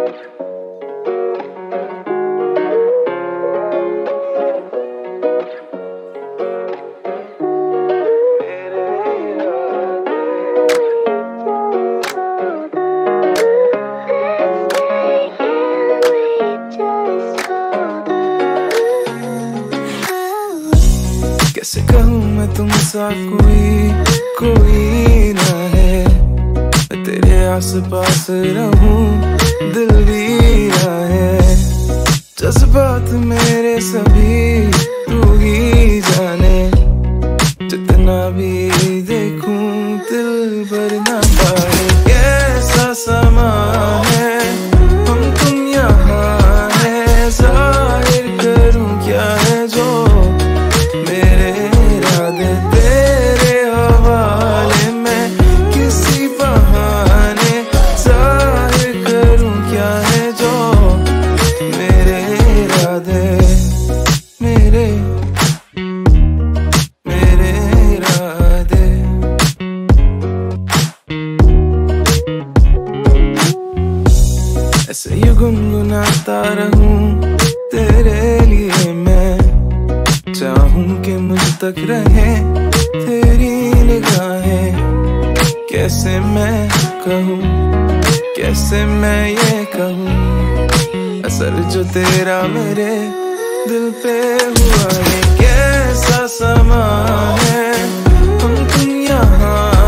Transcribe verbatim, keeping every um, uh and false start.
कैसे कहूँ मैं तुमसा कोई कोई ना है, मैं तेरे आस पास रहूं दिल भी ना है। जज्बात मेरे सभी तू ही जाने, जितना भी देखूं दिल भर ना पाए। कैसा समा है हम तुम यहाँ है, जाहिर करूं क्या है जो मेरे इरादे तेरे हवाले में, किसी बहाने जाहिर करूं क्या है जो मेरे इरादे, मेरे मेरे इरादे। ऐसे ही गुनगुनाता रहूं तेरे लिए मैं, चाहूं कि मुझ तक रहे तेरी निगाहें। कैसे मैं कहूँ, कैसे मैं ये कहूँ, असर जो तेरा मेरे दिल पे हुआ है। कैसा समा है हम तुम यहाँ